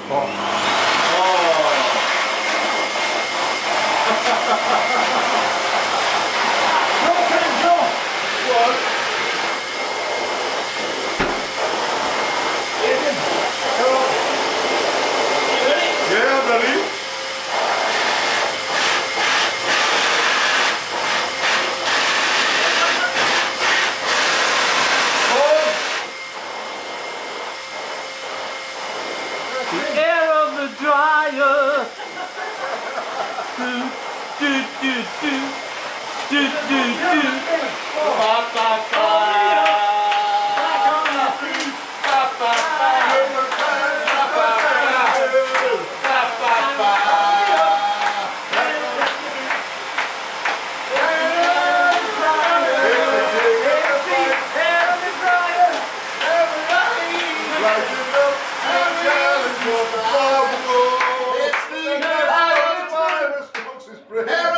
Air of the dryer. Do do do do do do do. Ba ba ba. It's the